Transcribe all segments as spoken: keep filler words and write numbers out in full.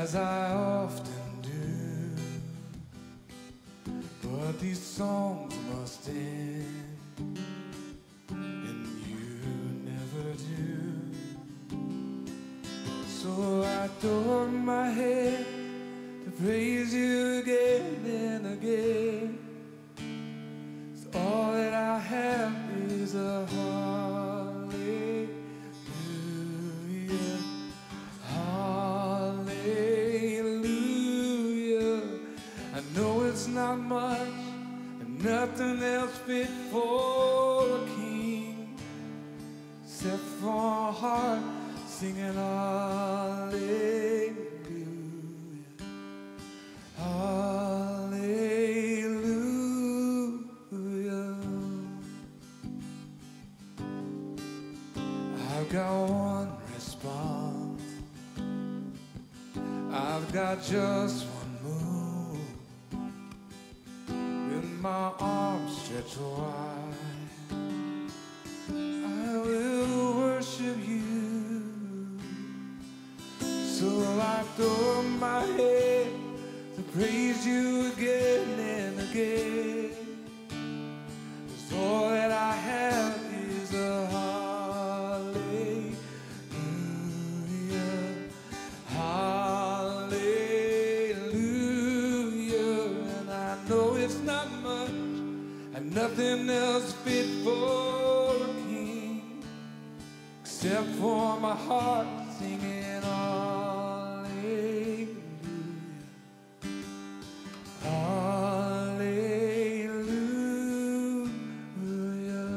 as I often do. But these songs must end, and you never do. So I throw up my head to praise you again and again. So all that I have is a hallelujah, hallelujah. I know it's not much, and nothing else fit for a king, except for a heart singing hallelujah, hallelujah. I've got one response, I've got just one move, with my arms stretched wide, I will worship you. So I throw up my head to praise you again and again. 'Cause all that I have is a hallelujah, hallelujah. And I know it's not much, and nothing else fit for a king, except for my heart singing hallelujah, hallelujah.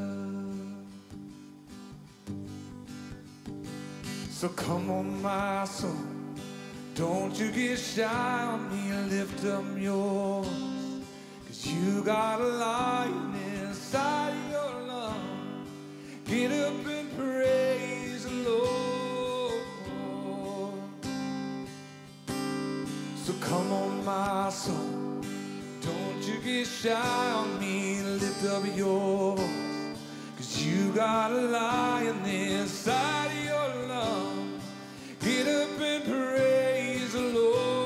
So come on, my soul, don't you get shy on me, lift up yours, 'cause you got a lion inside your lungs. Get up and praise the Lord. So come on, my soul, don't you get shy on me, lift up yours, 'cause you got a lion inside your lungs. Get up and praise the Lord.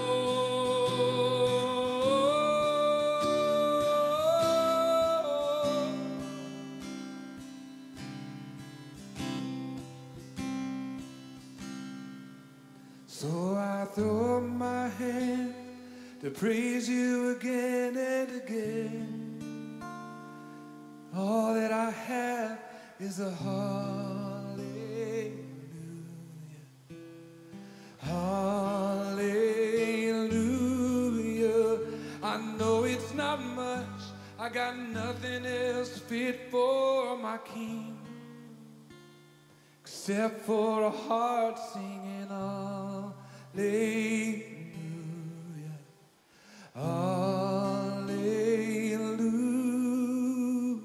So I throw up my hand to praise you again and again. All that I have is a hallelujah, hallelujah. I know it's not much, I got nothing else fit for my king, except for a heart singing hallelujah, hallelujah.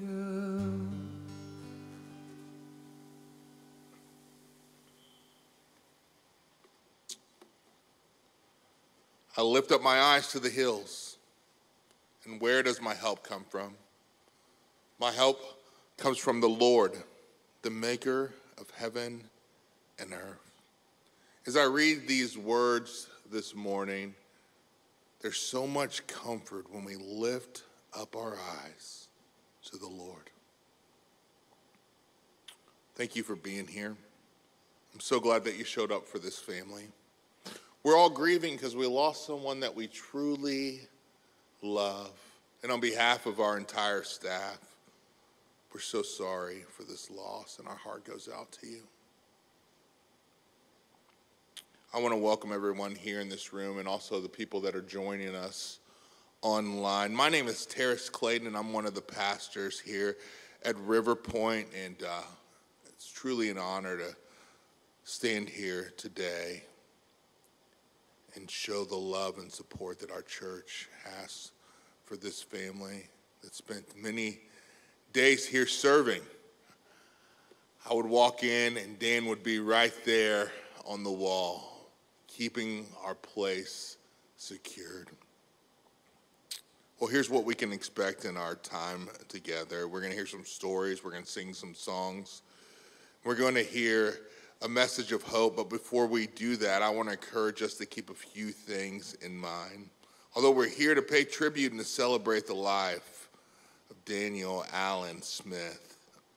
I lift up my eyes to the hills, and where does my help come from? My help comes from the Lord, the maker of heaven and earth. As I read these words this morning, there's so much comfort when we lift up our eyes to the Lord. Thank you for being here. I'm so glad that you showed up for this family. We're all grieving because we lost someone that we truly love. And on behalf of our entire staff, we're so sorry for this loss, and our heart goes out to you. I want to welcome everyone here in this room and also the people that are joining us online. My name is Terrace Clayton, and I'm one of the pastors here at River Point, and uh, it's truly an honor to stand here today and show the love and support that our church has for this family that spent many days here serving. I would walk in and Dan would be right there on the wall, keeping our place secured. Well, here's what we can expect in our time together. We're going to hear some stories. We're going to sing some songs. We're going to hear a message of hope. But before we do that, I want to encourage us to keep a few things in mind. Although we're here to pay tribute and to celebrate the life of Daniel Allen Smith,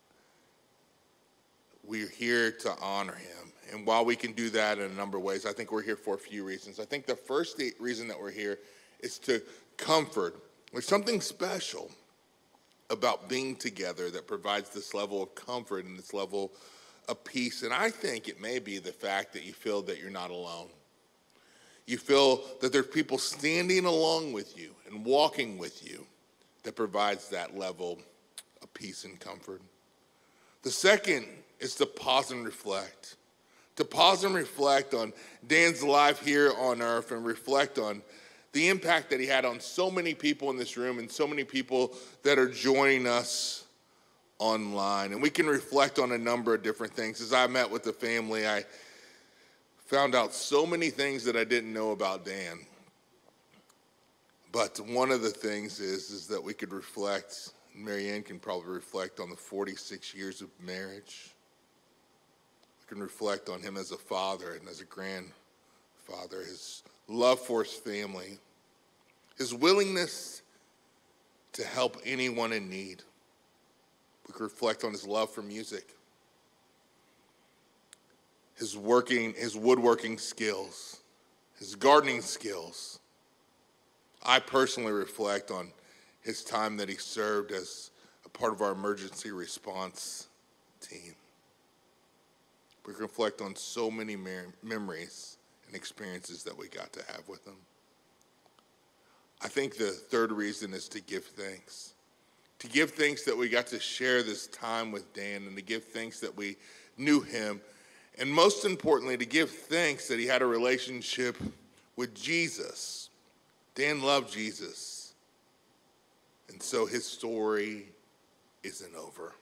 we're here to honor him. And while we can do that in a number of ways, I think we're here for a few reasons. I think the first reason that we're here is to comfort. There's something special about being together that provides this level of comfort and this level of peace. And I think it may be the fact that you feel that you're not alone. You feel that there's people standing along with you and walking with you that provides that level of peace and comfort. The second is to pause and reflect. To pause and reflect on Dan's life here on earth and reflect on the impact that he had on so many people in this room and so many people that are joining us online. And we can reflect on a number of different things. As I met with the family, I found out so many things that I didn't know about Dan. But one of the things is, is that we could reflect, and Marianne can probably reflect on the forty-six years of marriage. We can reflect on him as a father and as a grandfather, his love for his family, his willingness to help anyone in need. We can reflect on his love for music, his working, his woodworking skills, his gardening skills. I personally reflect on his time that he served as a part of our emergency response team. We can reflect on so many mer- memories and experiences that we got to have with him. I think the third reason is to give thanks. To give thanks that we got to share this time with Dan, and to give thanks that we knew him. And most importantly, to give thanks that he had a relationship with Jesus. Dan loved Jesus. And so his story isn't over.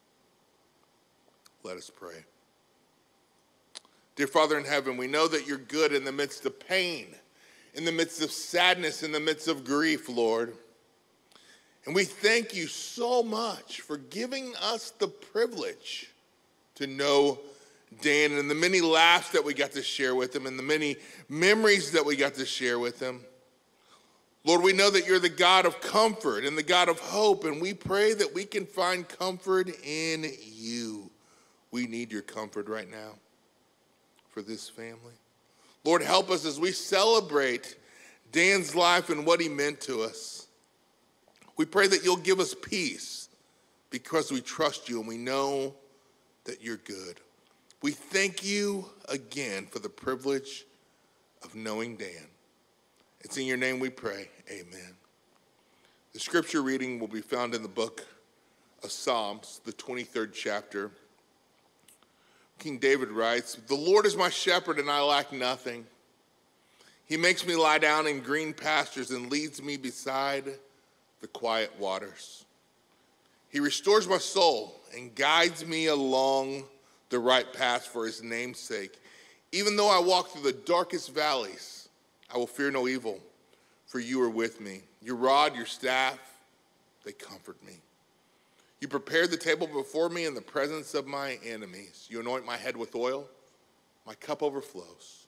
Let us pray. Dear Father in heaven, we know that you're good in the midst of pain, in the midst of sadness, in the midst of grief, Lord. And we thank you so much for giving us the privilege to know Dan and the many laughs that we got to share with him and the many memories that we got to share with him. Lord, we know that you're the God of comfort and the God of hope, and we pray that we can find comfort in you. We need your comfort right now for this family. Lord, help us as we celebrate Dan's life and what he meant to us. We pray that you'll give us peace because we trust you and we know that you're good. We thank you again for the privilege of knowing Dan. It's in your name we pray. Amen. The scripture reading will be found in the book of Psalms, the twenty-third chapter. King David writes, "The Lord is my shepherd and I lack nothing. He makes me lie down in green pastures and leads me beside the quiet waters. He restores my soul and guides me along the right path for his name's sake. Even though I walk through the darkest valleys, I will fear no evil, for you are with me. Your rod, your staff, they comfort me. You prepare the table before me in the presence of my enemies. You anoint my head with oil. My cup overflows.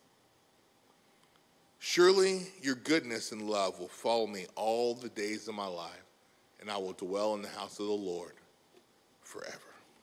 Surely your goodness and love will follow me all the days of my life, and I will dwell in the house of the Lord forever."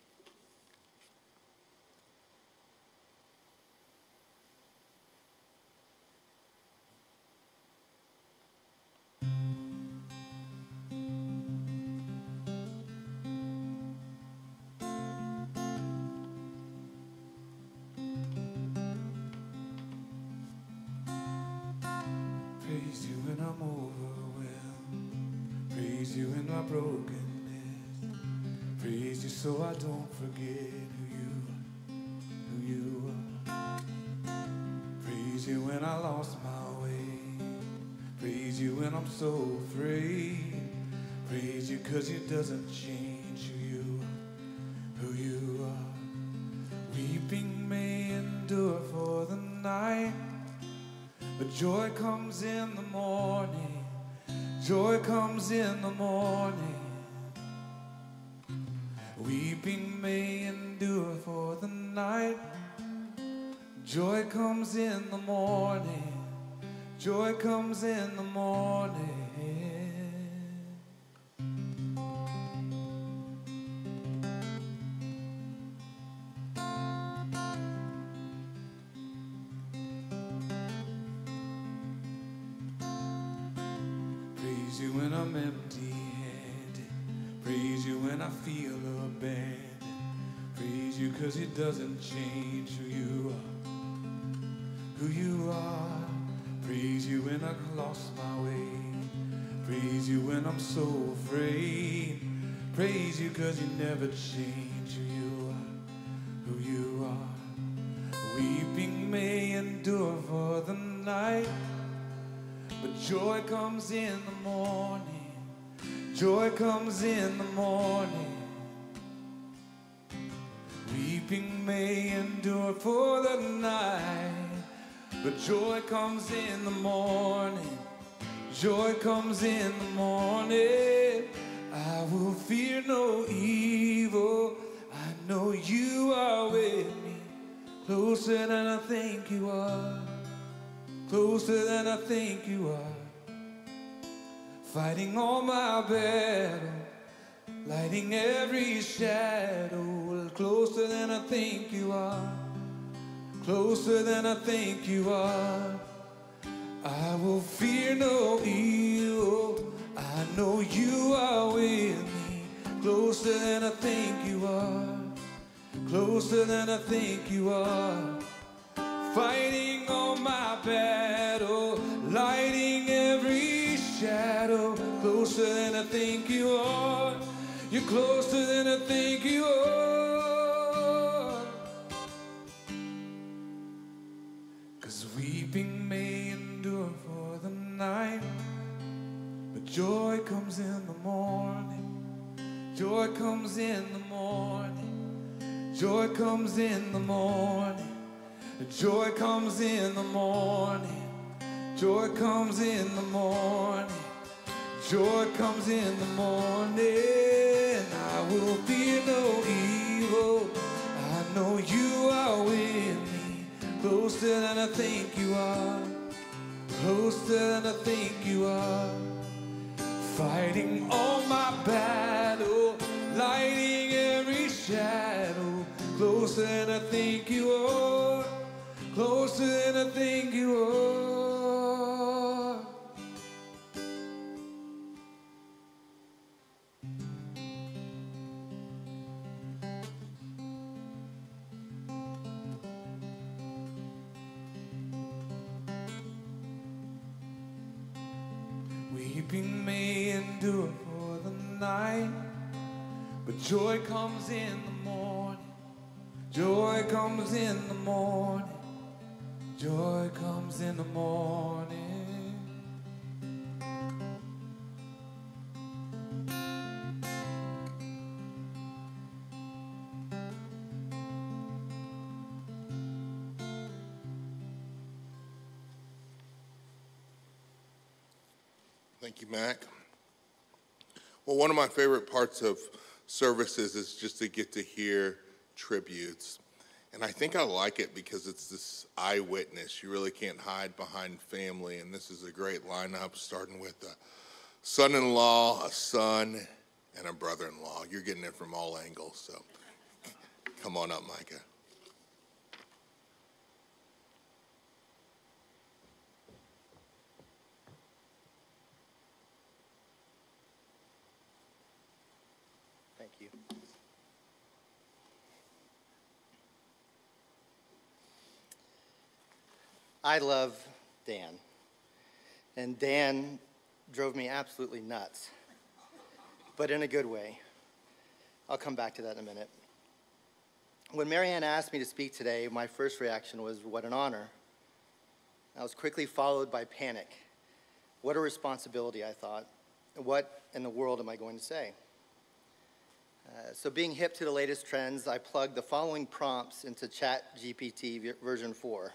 Praise you when I'm overwhelmed. Praise you in my brokenness. Praise you so I don't forget who you, who you are. Praise you when I lost my way. Praise you when I'm so afraid. Praise you cause it doesn't change who you, who you are. Weeping may endure for the night, but joy comes in the morning. Joy comes in the morning. Weeping may endure for the night, Joy comes in the morning. Joy comes in the morning. Praise you when I'm empty-handed. Praise you when I feel abandoned. Praise you 'cause it doesn't change who you are, who you are. Praise you when I lost my way. Praise you when I'm so afraid. Praise you 'cause you never change who you are, who you are. Weeping may endure for the night, but joy comes in the morning. Joy comes in the morning. Weeping may endure for the night, but joy comes in the morning. Joy comes in the morning. I will fear no evil. I know you are with me. Closer than I think you are. Closer than I think you are. Fighting all my battle. Lighting every shadow. Closer than I think you are. Closer than I think you are. I will fear no evil. I know you are with me. Closer than I think you are. Closer than I think you are. Fighting all my battle. Lighting every shadow. Closer than I think you are. You're closer than I think you are. 'Cause weeping may endure for the night, but joy comes in the morning. Joy comes in the morning. Joy comes in the morning. Joy comes in the morning. Joy comes in the morning. Joy comes in the morning. I will fear no evil. I know you are with me. Closer than I think you are. Closer than I think you are. Fighting all my battle. Lighting every shadow. Closer than I think you are. Closer than I think you are. Weeping may endure for the night, but joy comes in the morning. Joy comes in the morning. Joy comes in the morning. Thank you, Mac. Well, one of my favorite parts of services is just to get to hear tributes. And I think I like it because it's this eyewitness. You really can't hide behind family. And this is a great lineup, starting with a son-in-law, a son, and a brother-in-law. You're getting it from all angles, so come on up, Micah. Thank you. I love Dan, and Dan drove me absolutely nuts, but in a good way. I'll come back to that in a minute. When Marianne asked me to speak today, my first reaction was, what an honor. I was quickly followed by panic. What a responsibility, I thought. What in the world am I going to say? Uh, so being hip to the latest trends, I plugged the following prompts into ChatGPT version four.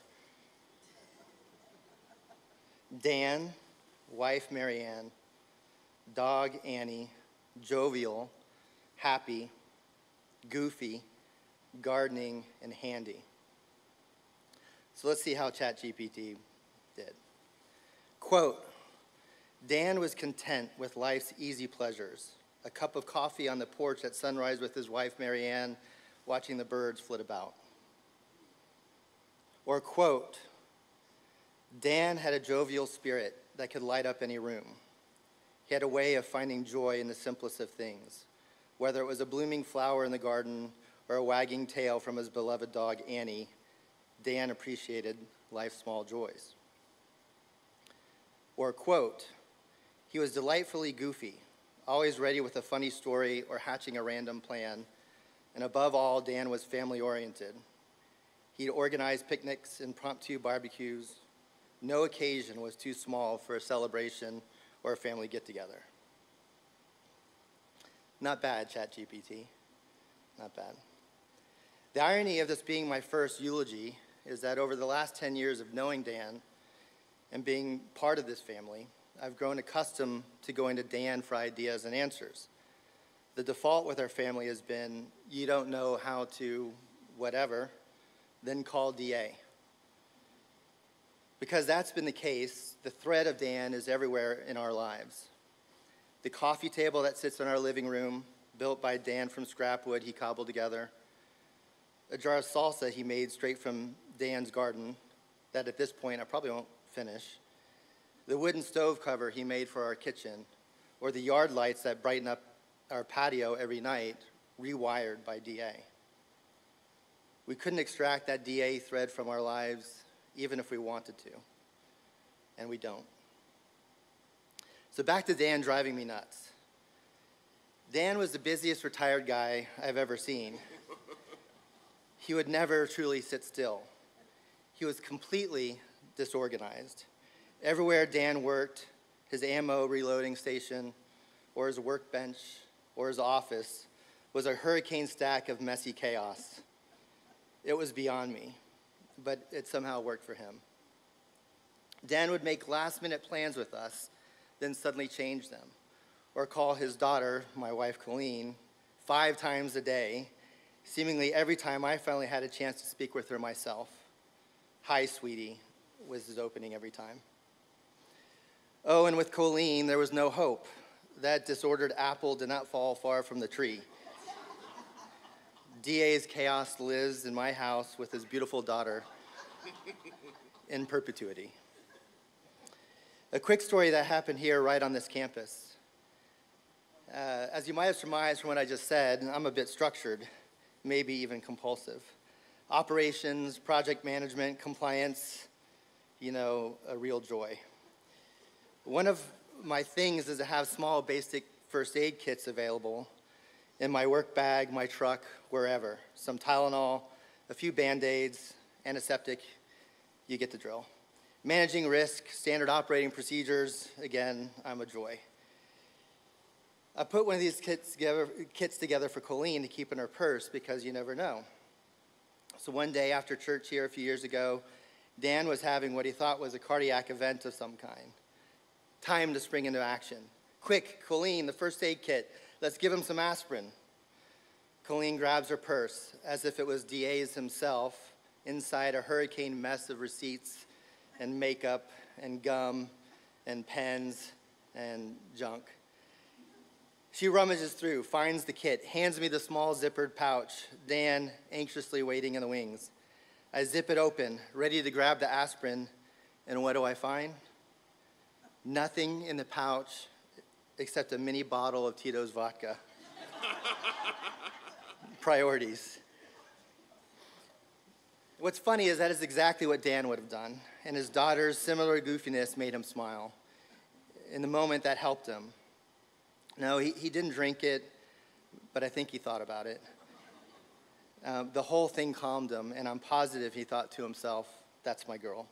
Dan, wife Marianne, dog Annie, jovial, happy, goofy, gardening, and handy. So let's see how ChatGPT did. Quote, Dan was content with life's easy pleasures, a cup of coffee on the porch at sunrise with his wife, Marianne, watching the birds flit about. Or quote, Dan had a jovial spirit that could light up any room. He had a way of finding joy in the simplest of things, whether it was a blooming flower in the garden or a wagging tail from his beloved dog, Annie. Dan appreciated life's small joys. Or quote, he was delightfully goofy, always ready with a funny story or hatching a random plan. And above all, Dan was family-oriented. He'd organize picnics, impromptu barbecues. No occasion was too small for a celebration or a family get-together. Not bad, ChatGPT. Not bad. The irony of this being my first eulogy is that over the last ten years of knowing Dan and being part of this family, I've grown accustomed to going to Dan for ideas and answers. The default with our family has been, you don't know how to whatever, then call D A. Because that's been the case, the thread of Dan is everywhere in our lives. The coffee table that sits in our living room, built by Dan from scrap wood he cobbled together. A jar of salsa he made straight from Dan's garden that at this point I probably won't finish. The wooden stove cover he made for our kitchen, or the yard lights that brighten up our patio every night, rewired by D A. We couldn't extract that D A thread from our lives, even if we wanted to, and we don't. So back to Dan driving me nuts. Dan was the busiest retired guy I've ever seen. He would never truly sit still. He was completely disorganized. Everywhere Dan worked, his ammo reloading station, or his workbench, or his office, was a hurricane stack of messy chaos. It was beyond me, but it somehow worked for him. Dan would make last-minute plans with us, then suddenly change them, or call his daughter, my wife Colleen, five times a day, seemingly every time I finally had a chance to speak with her myself. Hi, sweetie, was his opening every time. Oh, and with Colleen, there was no hope. That disordered apple did not fall far from the tree. D A's chaos lives in my house with his beautiful daughter in perpetuity. A quick story that happened here right on this campus. Uh, as you might have surmised from what I just said, I'm a bit structured, maybe even compulsive. Operations, project management, compliance, you know, a real joy. One of my things is to have small basic first aid kits available in my work bag, my truck, wherever. Some Tylenol, a few Band-Aids, antiseptic, you get the drill. Managing risk, standard operating procedures, again, I'm a joy. I put one of these kits together, kits together for Colleen to keep in her purse because you never know. So one day after church here a few years ago, Dan was having what he thought was a cardiac event of some kind. Time to spring into action. Quick, Colleen, the first aid kit. Let's give him some aspirin. Colleen grabs her purse as if it was D A's himself inside a hurricane mess of receipts and makeup and gum and pens and junk. She rummages through, finds the kit, hands me the small zippered pouch, Dan anxiously waiting in the wings. I zip it open, ready to grab the aspirin, and what do I find? Nothing in the pouch except a mini bottle of Tito's vodka. Priorities. What's funny is that is exactly what Dan would have done, and his daughter's similar goofiness made him smile. In the moment, that helped him. No, he, he didn't drink it, but I think he thought about it. Um, the whole thing calmed him, and I'm positive he thought to himself, that's my girl.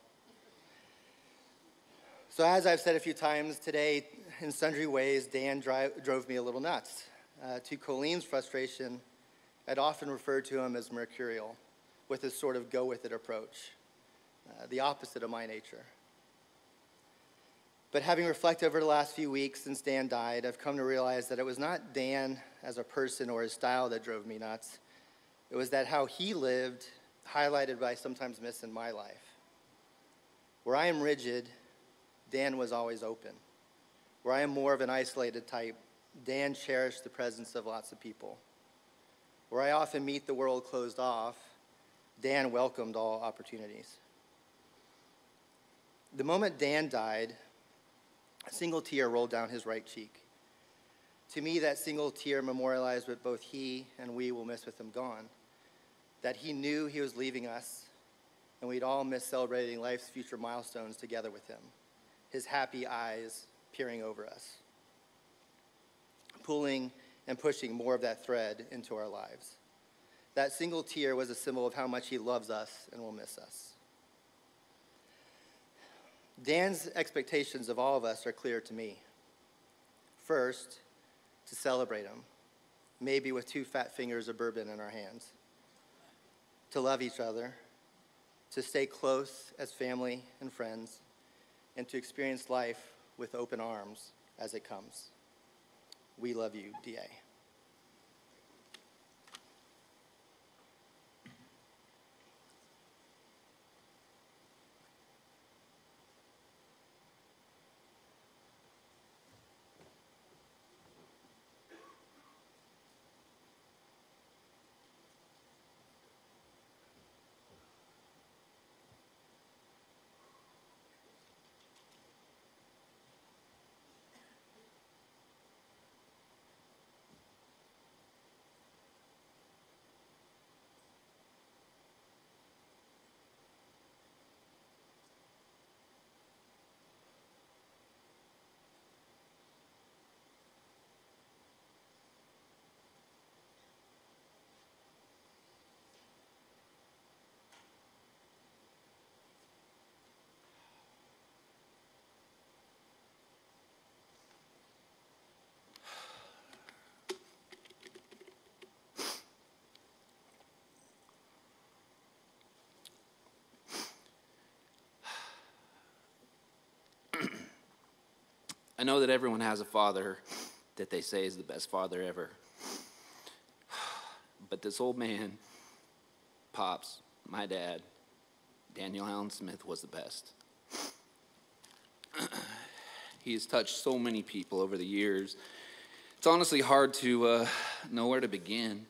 So as I've said a few times today, in sundry ways, Dan dri- drove me a little nuts. Uh, to Colleen's frustration, I'd often refer to him as mercurial, with his sort of go-with-it approach, uh, the opposite of my nature. But having reflected over the last few weeks since Dan died, I've come to realize that it was not Dan as a person or his style that drove me nuts. It was that how he lived, highlighted by sometimes missing my life. Where I am rigid, Dan was always open. Where I am more of an isolated type, Dan cherished the presence of lots of people. Where I often meet the world closed off, Dan welcomed all opportunities. The moment Dan died, a single tear rolled down his right cheek. To me, that single tear memorialized what both he and we will miss with him gone. That he knew he was leaving us, and we'd all miss celebrating life's future milestones together with him, his happy eyes peering over us, pulling and pushing more of that thread into our lives. That single tear was a symbol of how much he loves us and will miss us. Dan's expectations of all of us are clear to me. First, to celebrate him, maybe with two fat fingers of bourbon in our hands. To love each other, to stay close as family and friends, and to experience life with open arms as it comes. We love you, D A. I know that everyone has a father that they say is the best father ever. But this old man, Pops, my dad, Daniel Allen Smith, was the best. He has touched so many people over the years. It's honestly hard to uh, know where to begin.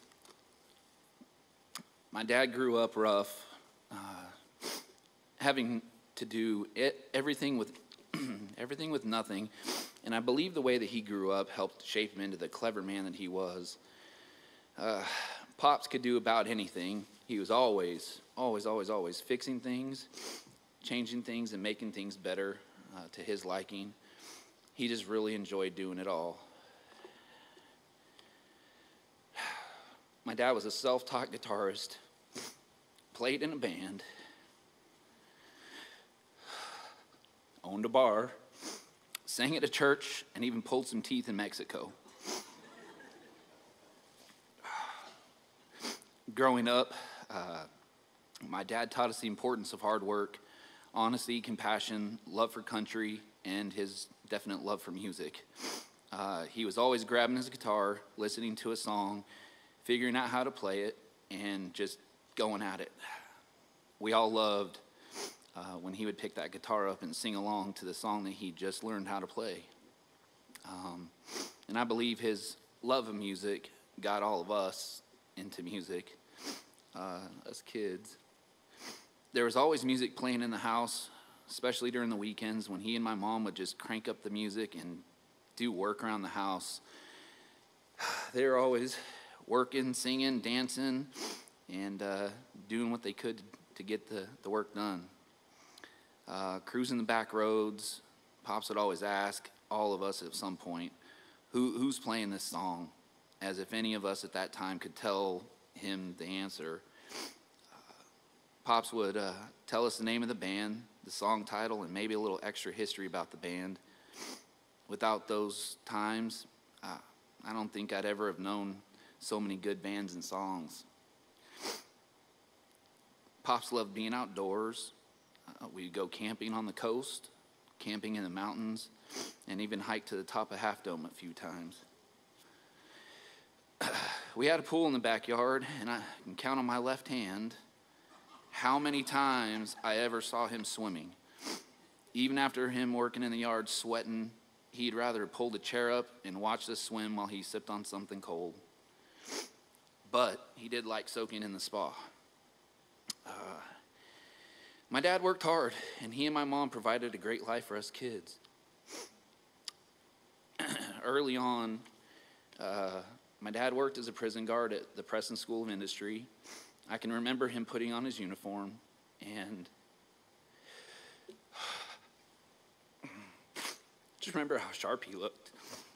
My dad grew up rough, uh, having to do it, everything with everything with nothing, and I believe the way that he grew up helped shape him into the clever man that he was. Uh, Pops could do about anything. He was always, always, always, always fixing things, changing things, and making things better uh, to his liking. He just really enjoyed doing it all. My dad was a self-taught guitarist, played in a band, owned a bar, sang at a church, and even pulled some teeth in Mexico. Growing up, uh, my dad taught us the importance of hard work, honesty, compassion, love for country, and his definite love for music. Uh, he was always grabbing his guitar, listening to a song, figuring out how to play it, and just going at it. We all loved Uh, when he would pick that guitar up and sing along to the song that he just learned how to play. Um, and I believe his love of music got all of us into music, uh, as kids. There was always music playing in the house, especially during the weekends when he and my mom would just crank up the music and do work around the house. They were always working, singing, dancing, and uh, doing what they could to get the, the work done. Uh, cruising the back roads, Pops would always ask all of us at some point, Who, who's playing this song? As if any of us at that time could tell him the answer. Uh, Pops would uh, tell us the name of the band, the song title, and maybe a little extra history about the band. Without those times, uh, I don't think I'd ever have known so many good bands and songs. Pops loved being outdoors. Uh, we'd go camping on the coast, camping in the mountains, and even hike to the top of Half Dome a few times. We had a pool in the backyard, and I can count on my left hand how many times I ever saw him swimming. Even after him working in the yard sweating, he'd rather pull the chair up and watch us swim while he sipped on something cold. But he did like soaking in the spa. Uh, my dad worked hard, and he and my mom provided a great life for us kids. Early on, uh, my dad worked as a prison guard at the Preston School of Industry. I can remember him putting on his uniform, and just remember how sharp he looked.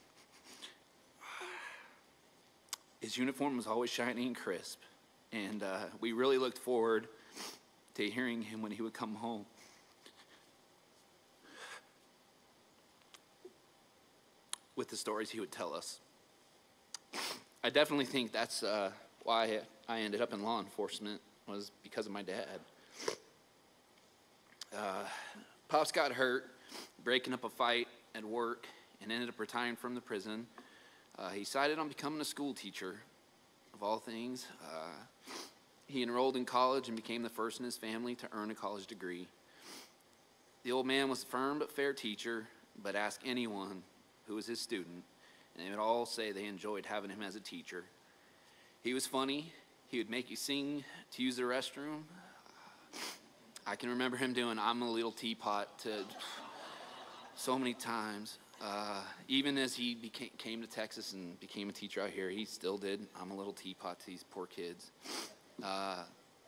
His uniform was always shiny and crisp, and uh, we really looked forward to hearing him when he would come home. With the stories he would tell us. I definitely think that's uh, why I ended up in law enforcement, was because of my dad. Uh, Pops got hurt breaking up a fight at work and ended up retiring from the prison. Uh, he decided on becoming a school teacher, of all things. Uh, he enrolled in college and became the first in his family to earn a college degree. The old man was a firm but fair teacher, but ask anyone who was his student, and they would all say they enjoyed having him as a teacher. He was funny. He would make you sing to use the restroom. I can remember him doing "I'm a Little Teapot" to so many times. Uh, even as he became, came to Texas and became a teacher out here, he still did "I'm a Little Teapot" to these poor kids. Uh,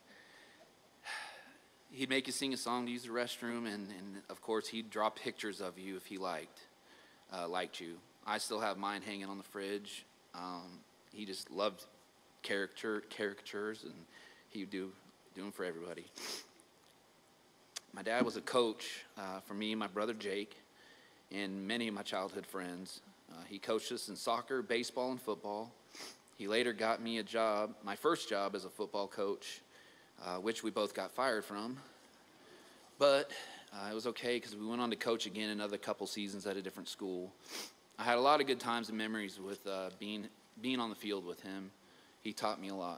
he'd make you sing a song to use the restroom, and, and of course he'd draw pictures of you if he liked, uh, liked you. I still have mine hanging on the fridge. Um, he just loved caricature, caricatures, and he would do, do them for everybody. My dad was a coach uh, for me and my brother Jake, and many of my childhood friends. Uh, he coached us in soccer, baseball, and football. He later got me a job, my first job as a football coach, uh, which we both got fired from. But uh, it was okay because we went on to coach again another couple seasons at a different school. I had a lot of good times and memories with uh, being, being on the field with him. He taught me a lot.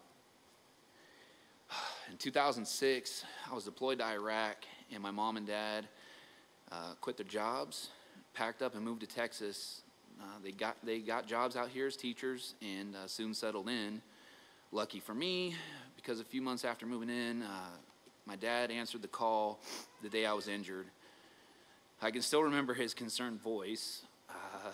In two thousand six, I was deployed to Iraq, and my mom and dad uh, quit their jobs, packed up and moved to Texas. Uh, they got they got jobs out here as teachers and uh, soon settled in. Lucky for me, because a few months after moving in, uh, my dad answered the call the day I was injured. I can still remember his concerned voice. Uh,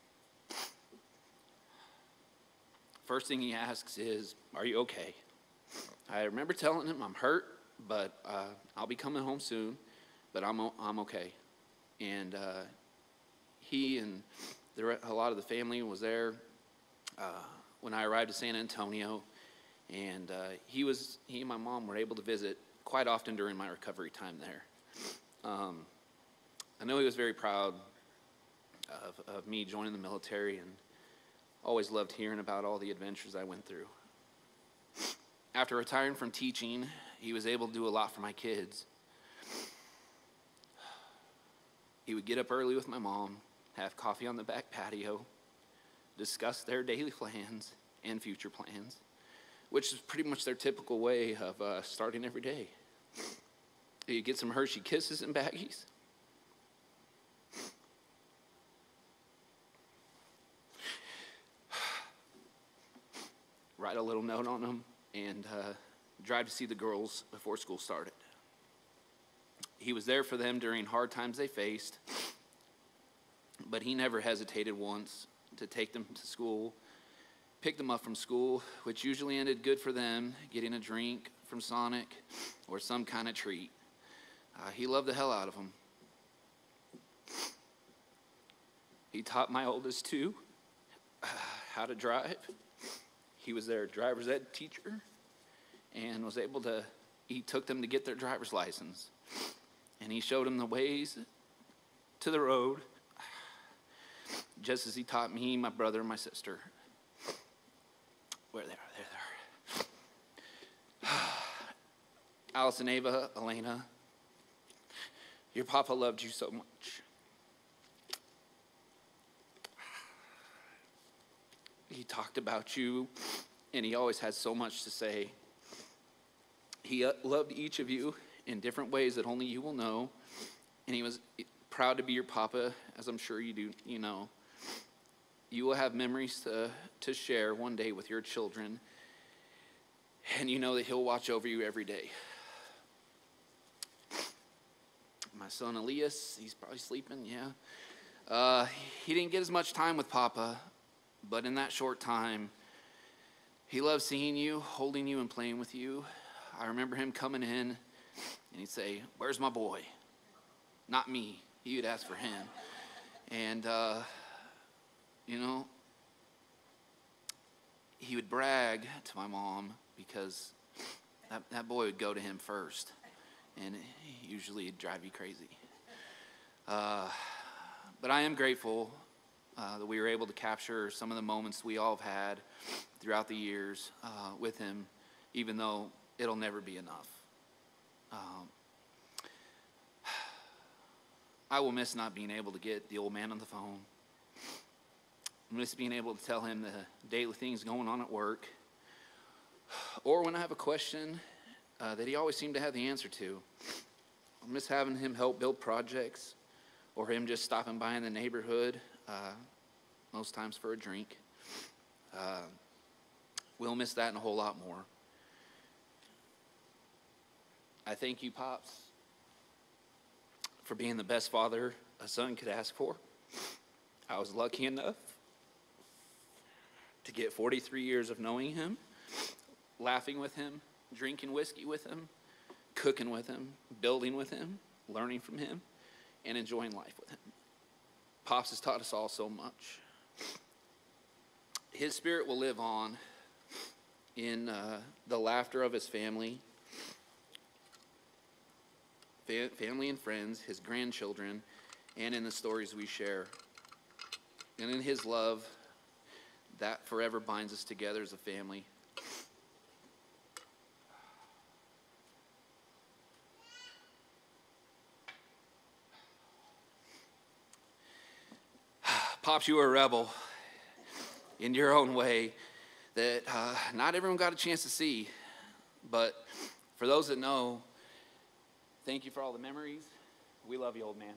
first thing he asks is, "Are you okay?" I remember telling him I'm hurt, but uh, I'll be coming home soon, but I'm, I'm okay. And uh, he and the, a lot of the family was there uh, when I arrived to San Antonio, and uh, he, was, he and my mom were able to visit quite often during my recovery time there. Um, I know he was very proud of, of me joining the military, and always loved hearing about all the adventures I went through. After retiring from teaching, he was able to do a lot for my kids. He would get up early with my mom, have coffee on the back patio, discuss their daily plans and future plans, which is pretty much their typical way of uh, starting every day. He'd get some Hershey Kisses and baggies. Write a little note on them, and uh, drive to see the girls before school started. He was there for them during hard times they faced, but he never hesitated once to take them to school, pick them up from school, which usually ended good for them, getting a drink from Sonic or some kind of treat. Uh, he loved the hell out of them. He taught my oldest two uh, how to drive. He was their driver's ed teacher and was able to, he took them to get their driver's license. And he showed them the ways to the road, just as he taught me, my brother, and my sister. Where they are, there they are. Alice and Ava, Elena, your papa loved you so much. He talked about you, and he always had so much to say. He uh, loved each of you in different ways that only you will know, and he was proud to be your papa, as I'm sure you do, you know. You will have memories to, to share one day with your children, and you know that he'll watch over you every day. My son Elias, he's probably sleeping, yeah. Uh, he didn't get as much time with Papa, but in that short time, he loved seeing you, holding you, and playing with you. I remember him coming in, and he'd say, "Where's my boy?" Not me. He would ask for him. And, uh, you know, he would brag to my mom because that, that boy would go to him first. And usually it'd drive you crazy. Uh, but I am grateful uh, that we were able to capture some of the moments we all have had throughout the years uh, with him, even though it'll never be enough. Um, I will miss not being able to get the old man on the phone. I miss being able to tell him the daily things going on at work. Or when I have a question uh, that he always seemed to have the answer to. I miss having him help build projects, or him just stopping by in the neighborhood, uh, most times for a drink. Uh, we'll miss that and a whole lot more. I thank you, Pops, for being the best father a son could ask for. I was lucky enough to get forty-three years of knowing him, laughing with him, drinking whiskey with him, cooking with him, building with him, learning from him, and enjoying life with him. Pops has taught us all so much. His spirit will live on in uh, the laughter of his family, fa- family and friends, his grandchildren, and in the stories we share. And in his love that forever binds us together as a family. Pops, you were a rebel in your own way that uh, not everyone got a chance to see. But for those that know, thank you for all the memories. We love you, old man.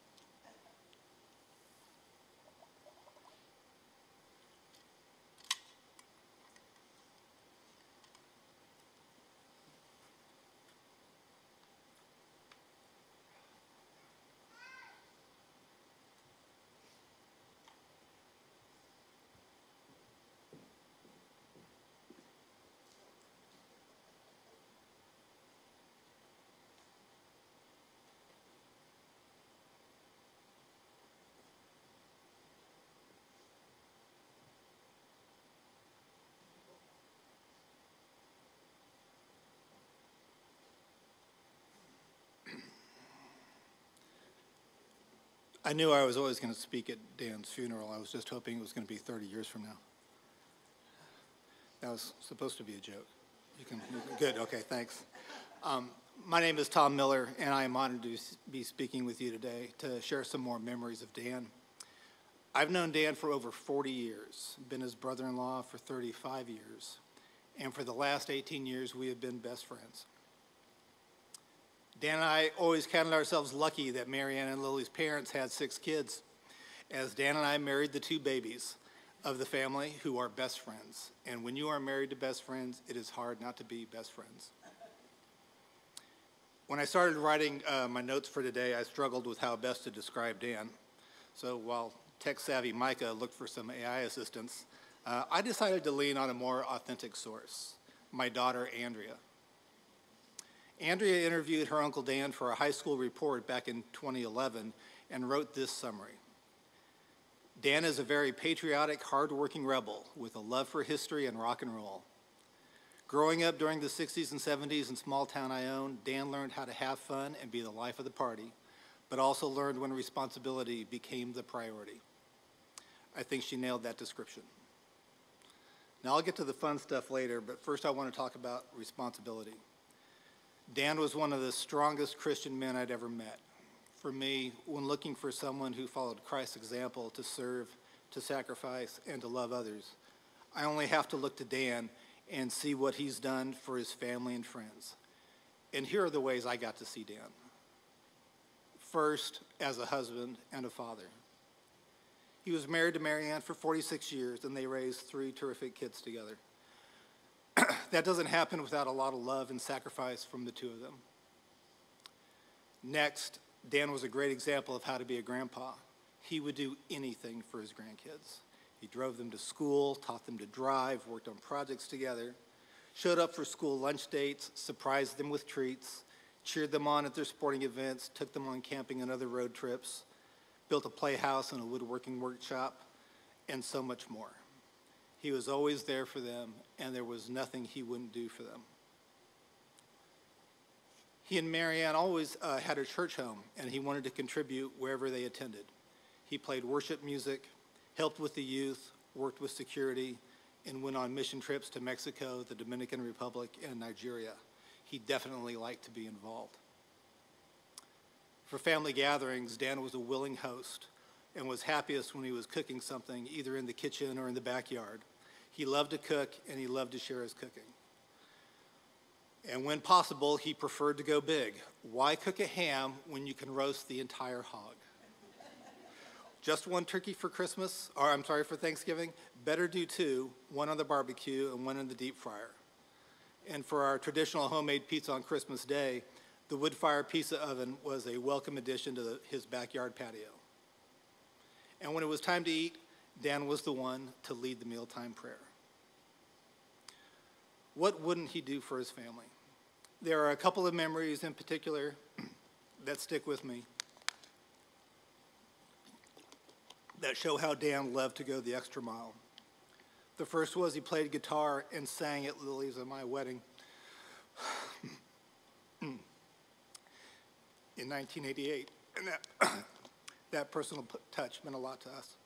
I knew I was always going to speak at Dan's funeral. I was just hoping it was going to be thirty years from now. That was supposed to be a joke. You can, you can good, okay, thanks. Um, my name is Tom Miller, and I am honored to be speaking with you today to share some more memories of Dan. I've known Dan for over forty years, been his brother-in-law for thirty-five years, and for the last eighteen years, we have been best friends. Dan and I always counted ourselves lucky that Marianne and Lily's parents had six kids, as Dan and I married the two babies of the family who are best friends. And when you are married to best friends, it is hard not to be best friends. When I started writing uh, my notes for today, I struggled with how best to describe Dan. So while tech-savvy Micah looked for some A I assistance, uh, I decided to lean on a more authentic source, my daughter, Andrea. Andrea interviewed her Uncle Dan for a high school report back in twenty eleven and wrote this summary. Dan is a very patriotic, hardworking rebel with a love for history and rock and roll. Growing up during the sixties and seventies in small town Ione, Dan learned how to have fun and be the life of the party, but also learned when responsibility became the priority. I think she nailed that description. Now I'll get to the fun stuff later, but first I want to talk about responsibility. Dan was one of the strongest Christian men I'd ever met. For me, when looking for someone who followed Christ's example to serve, to sacrifice, and to love others, I only have to look to Dan and see what he's done for his family and friends. And here are the ways I got to see Dan. First, as a husband and a father. He was married to Marianne for forty-six years, and they raised three terrific kids together. That doesn't happen without a lot of love and sacrifice from the two of them. Next, Dan was a great example of how to be a grandpa. He would do anything for his grandkids. He drove them to school, taught them to drive, worked on projects together, showed up for school lunch dates, surprised them with treats, cheered them on at their sporting events, took them on camping and other road trips, built a playhouse and a woodworking workshop, and so much more. He was always there for them, and there was nothing he wouldn't do for them. He and Marianne always uh, had a church home, and he wanted to contribute wherever they attended. He played worship music, helped with the youth, worked with security, and went on mission trips to Mexico, the Dominican Republic, and Nigeria. He definitely liked to be involved. For family gatherings, Dan was a willing host and was happiest when he was cooking something, either in the kitchen or in the backyard. He loved to cook, and he loved to share his cooking. And when possible, he preferred to go big. Why cook a ham when you can roast the entire hog? Just one turkey for Christmas, or I'm sorry, for Thanksgiving? Better do two, one on the barbecue and one in the deep fryer. And for our traditional homemade pizza on Christmas Day, the wood-fire pizza oven was a welcome addition to the, his backyard patio. And when it was time to eat, Dan was the one to lead the mealtime prayer. What wouldn't he do for his family? There are a couple of memories in particular that stick with me that show how Dan loved to go the extra mile. The first was he played guitar and sang at Lily's at my wedding in nineteen eighty-eight, and that, that personal touch meant a lot to us.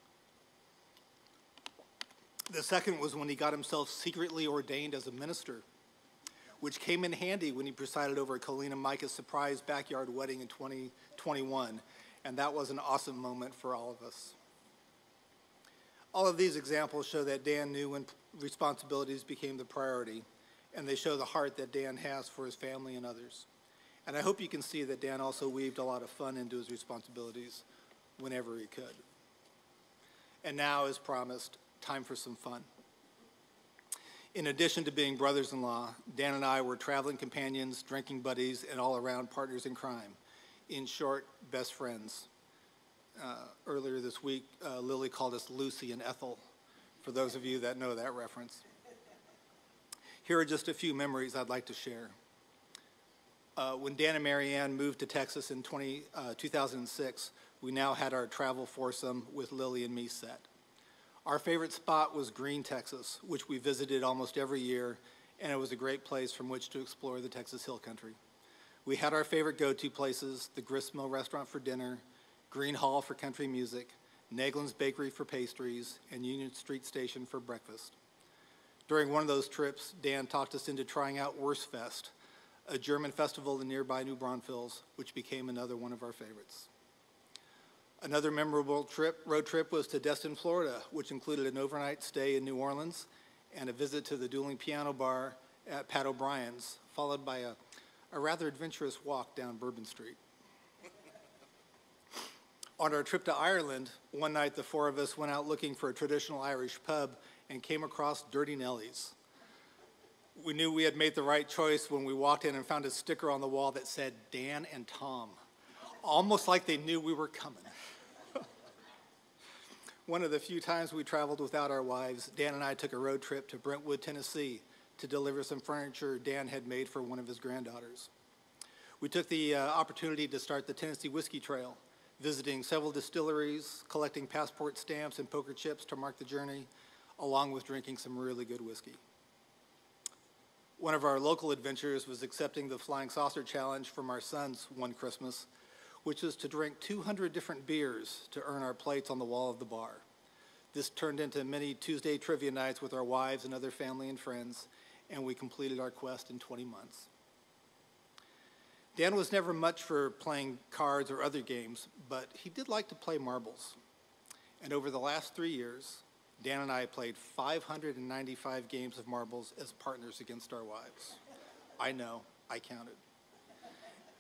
The second was when he got himself secretly ordained as a minister, which came in handy when he presided over Colleen and Micah's surprise backyard wedding in twenty twenty-one, and that was an awesome moment for all of us. All of these examples show that Dan knew when responsibilities became the priority, and they show the heart that Dan has for his family and others. And I hope you can see that Dan also weaved a lot of fun into his responsibilities whenever he could. And now, as promised, time for some fun. In addition to being brothers-in-law, Dan and I were traveling companions, drinking buddies, and all-around partners in crime. In short, best friends. Uh, earlier this week, uh, Lily called us Lucy and Ethel, for those of you that know that reference. Here are just a few memories I'd like to share. Uh, when Dan and Marianne moved to Texas in twenty, uh, two thousand six, we now had our travel foursome with Lily and me set. Our favorite spot was Green, Texas, which we visited almost every year, and it was a great place from which to explore the Texas Hill Country. We had our favorite go-to places, the Gristmill Restaurant for dinner, Green Hall for country music, Naglin's Bakery for pastries, and Union Street Station for breakfast. During one of those trips, Dan talked us into trying out Wurstfest, a German festival in nearby New Braunfels, which became another one of our favorites. Another memorable trip, road trip was to Destin, Florida, which included an overnight stay in New Orleans and a visit to the dueling piano bar at Pat O'Brien's, followed by a, a rather adventurous walk down Bourbon Street. On our trip to Ireland, one night the four of us went out looking for a traditional Irish pub and came across Dirty Nelly's. We knew we had made the right choice when we walked in and found a sticker on the wall that said Dan and Tom, almost like they knew we were coming. One of the few times we traveled without our wives, Dan and I took a road trip to Brentwood, Tennessee to deliver some furniture Dan had made for one of his granddaughters. We took the uh, opportunity to start the Tennessee Whiskey Trail, visiting several distilleries, collecting passport stamps and poker chips to mark the journey, along with drinking some really good whiskey. One of our local adventures was accepting the Flying Saucer Challenge from our sons one Christmas, which was to drink two hundred different beers to earn our plates on the wall of the bar. This turned into many Tuesday trivia nights with our wives and other family and friends, and we completed our quest in twenty months. Dan was never much for playing cards or other games, but he did like to play marbles. And over the last three years, Dan and I played five hundred ninety-five games of marbles as partners against our wives. I know, I counted.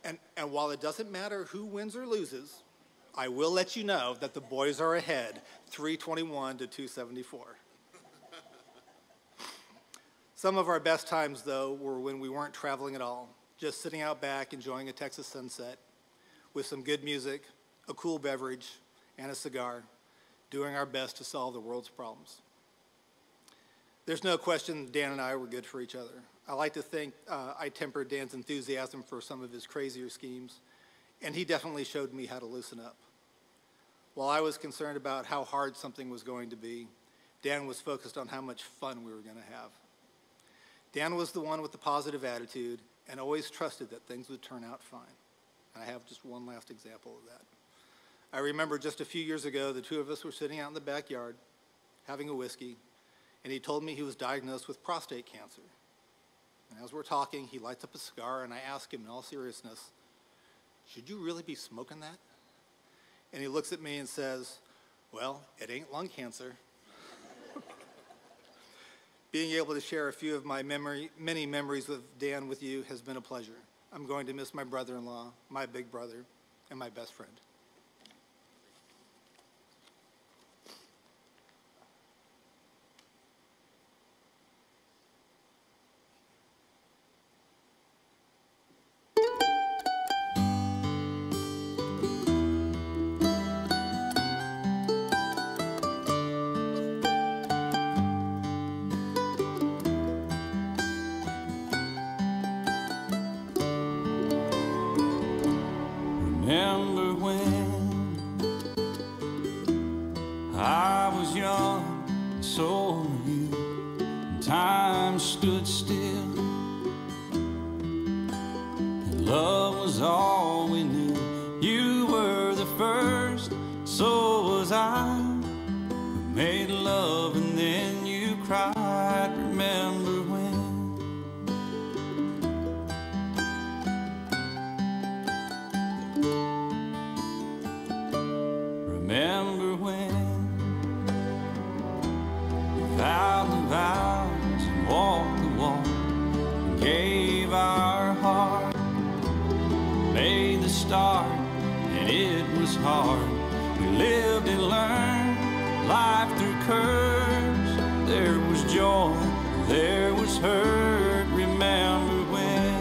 And, and while it doesn't matter who wins or loses, I will let you know that the boys are ahead, three twenty-one to two seventy-four. Some of our best times, though, were when we weren't traveling at all, just sitting out back enjoying a Texas sunset with some good music, a cool beverage, and a cigar, doing our best to solve the world's problems. There's no question Dan and I were good for each other. I like to think uh, I tempered Dan's enthusiasm for some of his crazier schemes, and he definitely showed me how to loosen up. While I was concerned about how hard something was going to be, Dan was focused on how much fun we were going to have. Dan was the one with the positive attitude and always trusted that things would turn out fine. And I have just one last example of that. I remember just a few years ago, the two of us were sitting out in the backyard having a whiskey, and he told me he was diagnosed with prostate cancer. And as we're talking, he lights up a cigar, and I ask him in all seriousness, "Should you really be smoking that?" And he looks at me and says, "Well, it ain't lung cancer." Being able to share a few of my memory, many memories with Dan with you has been a pleasure. I'm going to miss my brother-in-law, my big brother, and my best friend. Remember when I was young, and so were you, and time stood still, and love was all we knew. You were the first, so was I. We made love and then you cried. Remember when? Remember when we vowed the vows and walked the walk and gave our heart, made the start, and it was hard. We lived and learned life through curves. There was joy, there was hurt. Remember when?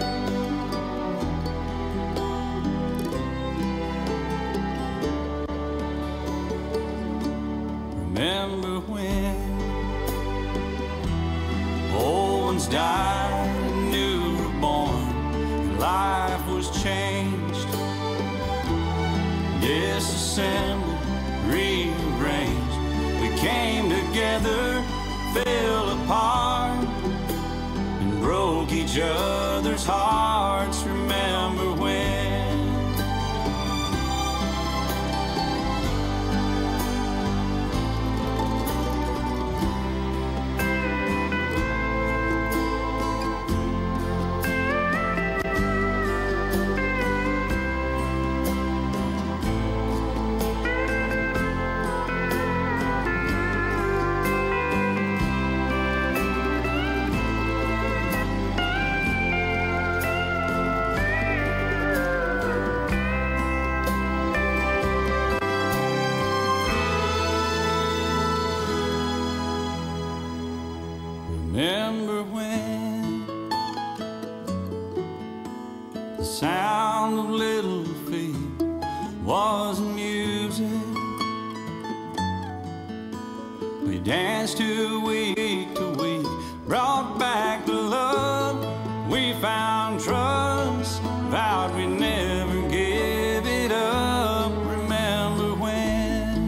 Remember when old ones died and new were born, and life was changed, disassembled, rearranged. We came together, fell apart, and broke each other's hearts. Remember when? Remember when the sound of little feet was music? We danced to week to week, brought back the love. We found trust, vowed we'd never give it up. Remember when?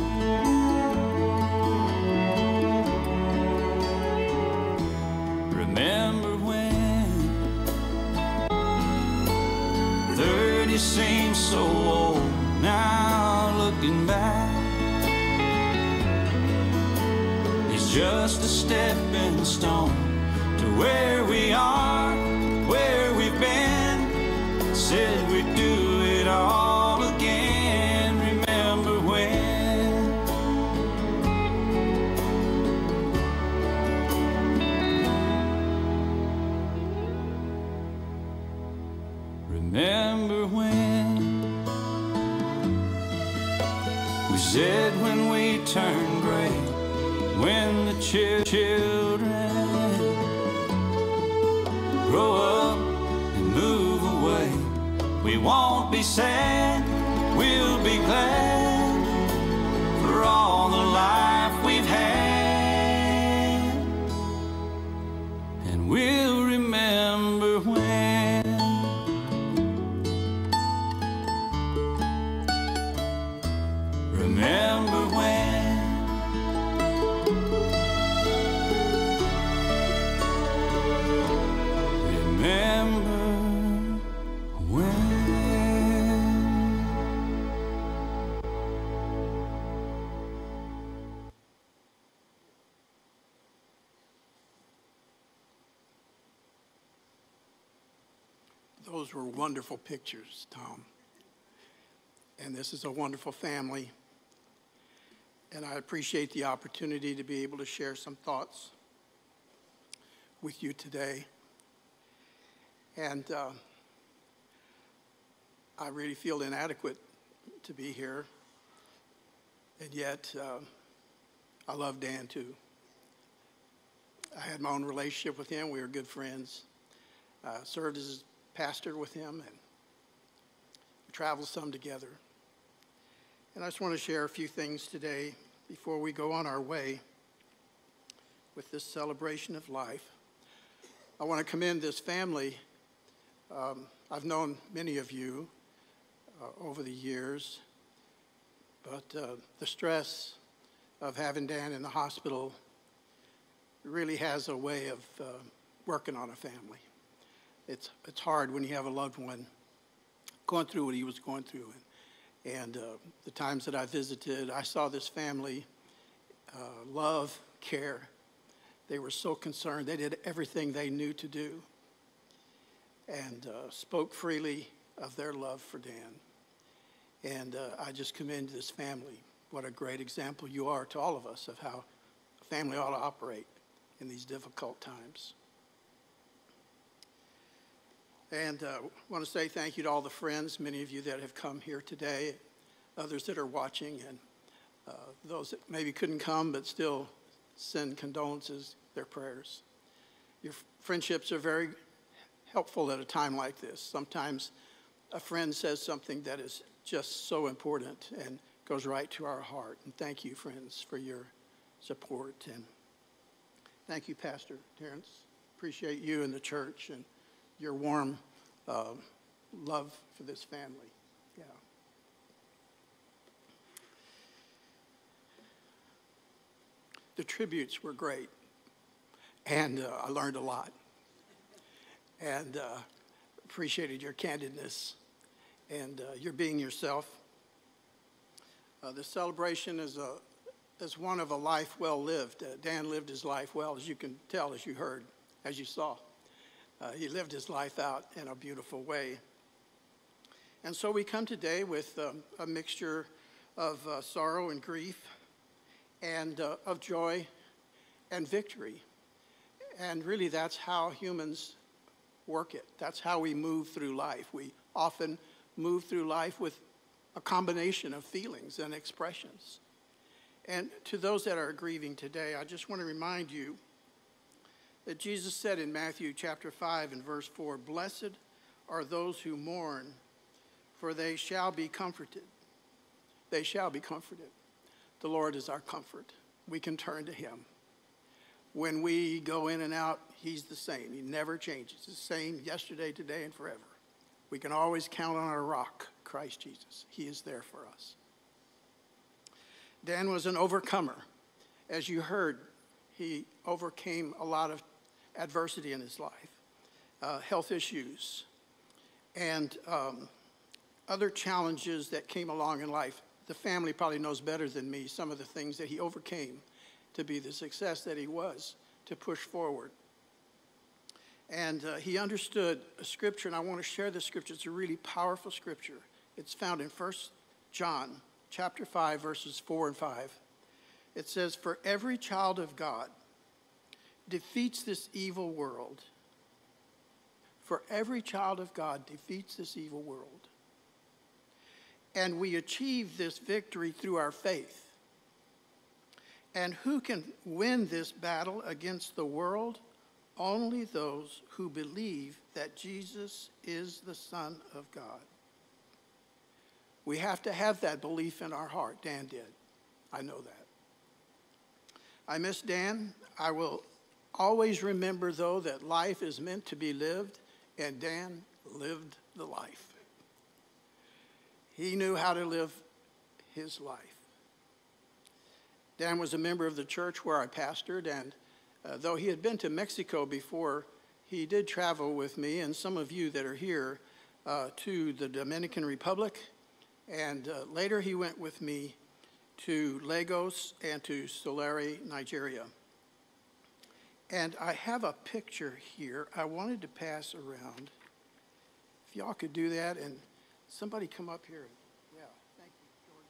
Remember when thirty seems so old now, looking back, it's just a stepping stone to where we are, where we've been. Said we'd do it all again. Remember when? Remember said when we turn gray, when the ch- children grow up and move away, we won't be sad, we'll be glad for all the life we've had, and we'll remember when. Remember when. Remember when. Those were wonderful pictures, Tom. And this is a wonderful family. And I appreciate the opportunity to be able to share some thoughts with you today. And uh, I really feel inadequate to be here. And yet, uh, I love Dan too. I had my own relationship with him. We were good friends. Uh, served as pastor with him and traveled some together. And I just want to share a few things today before we go on our way with this celebration of life. I want to commend this family. Um, I've known many of you uh, over the years, but uh, the stress of having Dan in the hospital really has a way of uh, working on a family. It's, it's hard when you have a loved one going through what he was going through. And, and uh, the times that I visited, I saw this family uh, love, care. They were so concerned. They did everything they knew to do and uh, spoke freely of their love for Dan. And uh, I just commend this family. What a great example you are to all of us of how a family ought to operate in these difficult times. And I uh, want to say thank you to all the friends, many of you that have come here today, others that are watching, and uh, those that maybe couldn't come but still send condolences, their prayers. Your friendships are very helpful at a time like this. Sometimes a friend says something that is just so important and goes right to our heart. And thank you, friends, for your support. And thank you, Pastor Terrence. Appreciate you and the church and your warm uh, love for this family. Yeah. The tributes were great, and uh, I learned a lot, and uh, appreciated your candidness and uh, your being yourself. Uh, the celebration is a is one of a life well lived. Uh, Dan lived his life well, as you can tell, as you heard, as you saw. Uh, he lived his life out in a beautiful way. And so we come today with um, a mixture of uh, sorrow and grief and uh, of joy and victory. And really that's how humans work it. That's how we move through life. We often move through life with a combination of feelings and expressions. And to those that are grieving today, I just want to remind you that Jesus said in Matthew chapter five and verse four, "Blessed are those who mourn, for they shall be comforted." They shall be comforted. The Lord is our comfort. We can turn to him. When we go in and out, he's the same. He never changes. He's the same yesterday, today, and forever. We can always count on our rock, Christ Jesus. He is there for us. Dan was an overcomer. As you heard, he overcame a lot of adversity in his life, uh, health issues, and um, other challenges that came along in life. The family probably knows better than me some of the things that he overcame to be the success that he was, to push forward. And uh, he understood a scripture, and I want to share this scripture. It's a really powerful scripture. It's found in First John chapter five, verses four and five. It says, "For every child of God defeats this evil world." For every child of God defeats this evil world. and we achieve this victory through our faith. And who can win this battle against the world? Only those who believe that Jesus is the Son of God. We have to have that belief in our heart. Dan did. I know that. I miss Dan. I will always remember, though, that life is meant to be lived, and Dan lived the life. He knew how to live his life. Dan was a member of the church where I pastored, and uh, though he had been to Mexico before, he did travel with me, and some of you that are here, uh, to the Dominican Republic, and uh, later he went with me to Lagos and to Sulere, Nigeria. And I have a picture here I wanted to pass around. If y'all could do that, and somebody come up here. Yeah, thank you,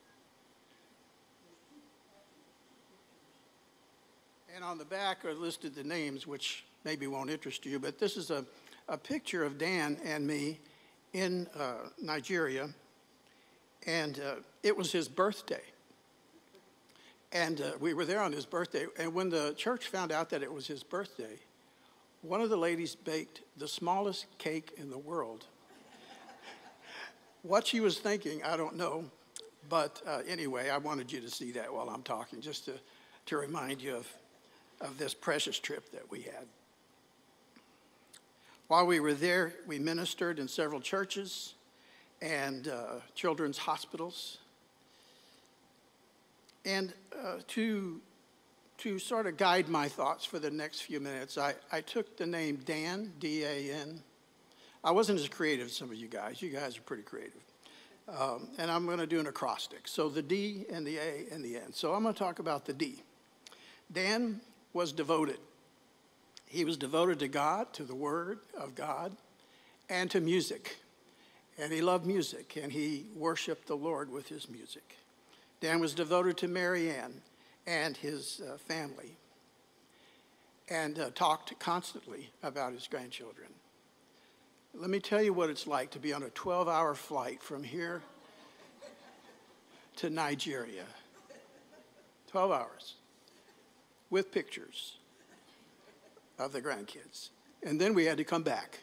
Jordan. And on the back are listed the names, which maybe won't interest you, but this is a, a picture of Dan and me in uh, Nigeria, and uh, it was his birthday. And uh, we were there on his birthday, and when the church found out that it was his birthday, one of the ladies baked the smallest cake in the world. What she was thinking, I don't know, but uh, anyway, I wanted you to see that while I'm talking, just to, to remind you of, of this precious trip that we had. While we were there, we ministered in several churches and uh, children's hospitals. And uh, to, to sort of guide my thoughts for the next few minutes, I, I took the name Dan, D A N. I wasn't as creative as some of you guys. You guys are pretty creative. Um, and I'm going to do an acrostic. So the D and the A and the N. So I'm going to talk about the D. Dan was devoted. He was devoted to God, to the Word of God, and to music. And he loved music, and he worshiped the Lord with his music. Dan was devoted to Mary Ann and his uh, family, and uh, talked constantly about his grandchildren. Let me tell you what it's like to be on a twelve-hour flight from here to Nigeria. twelve hours with pictures of the grandkids. And then we had to come back.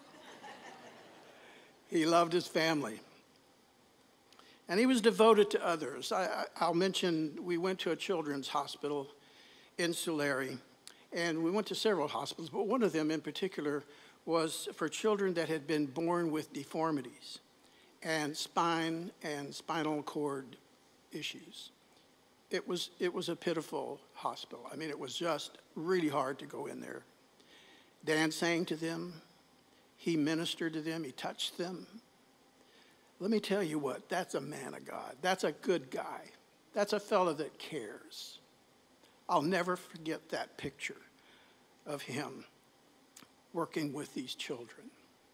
He loved his family. And he was devoted to others. I, I, I'll mention we went to a children's hospital in Sulere, and we went to several hospitals, but one of them in particular was for children that had been born with deformities and spine and spinal cord issues. It was, it was a pitiful hospital. I mean, it was just really hard to go in there. Dan sang to them. He ministered to them. He touched them. Let me tell you what, that's a man of God. That's a good guy. That's a fellow that cares. I'll never forget that picture of him working with these children.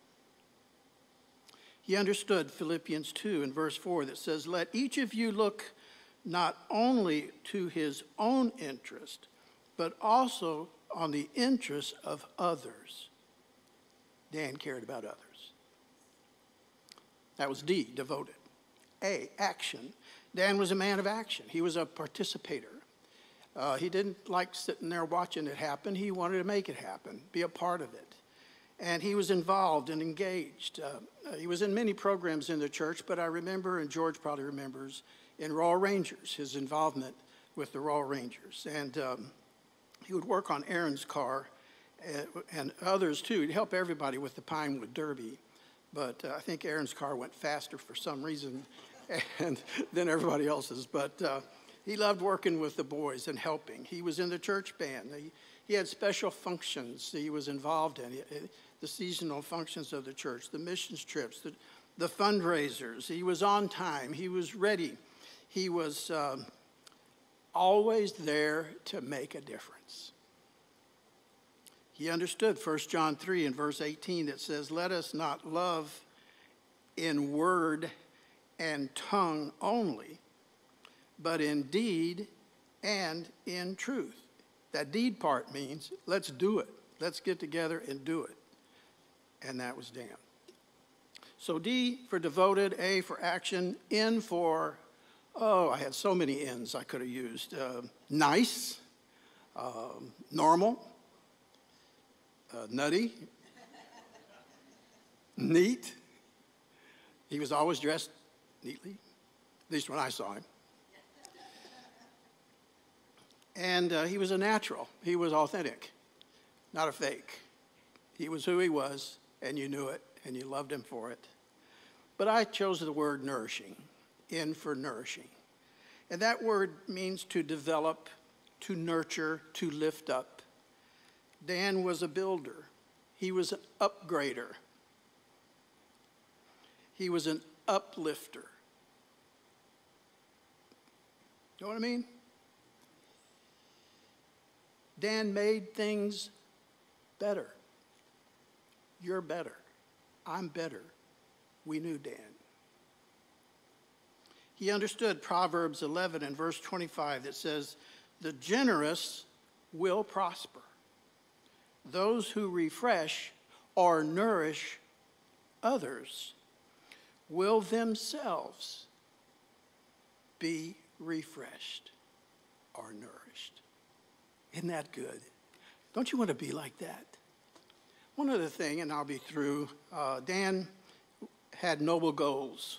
He understood Philippians two in verse four that says, "Let each of you look not only to his own interest, but also on the interest of others." Dan cared about others. That was D, devoted. A, action. Dan was a man of action. He was a participator. Uh, he didn't like sitting there watching it happen. He wanted to make it happen, be a part of it. And he was involved and engaged. Uh, he was in many programs in the church, but I remember, and George probably remembers, in Royal Rangers, his involvement with the Royal Rangers. And um, he would work on Aaron's car and, and others too. He'd help everybody with the Pinewood Derby. But uh, I think Aaron's car went faster for some reason and than everybody else's. But uh, he loved working with the boys and helping. He was in the church band. He, he had special functions he was involved in, he, the seasonal functions of the church, the missions trips, the, the fundraisers. He was on time. He was ready. He was um, always there to make a difference. He understood First John three in verse eighteen that says, "Let us not love in word and tongue only, but in deed and in truth." That deed part means let's do it. Let's get together and do it. And that was Dan. So D for devoted, A for action, N for, oh, I had so many N's I could have used. Uh, nice, um, normal, uh, nutty, neat. He was always dressed neatly, at least when I saw him. And uh, he was a natural. He was authentic, not a fake. He was who he was, and you knew it, and you loved him for it. But I chose the word nourishing, N for nourishing. And that word means to develop, to nurture, to lift up. Dan was a builder. He was an upgrader. He was an uplifter. You know what I mean? Dan made things better. You're better. I'm better. We knew Dan. He understood Proverbs eleven and verse twenty-five that says, the generous will prosper. Those who refresh or nourish others will themselves be refreshed or nourished. Isn't that good? Don't you want to be like that? One other thing, and I'll be through. Uh, Dan had noble goals.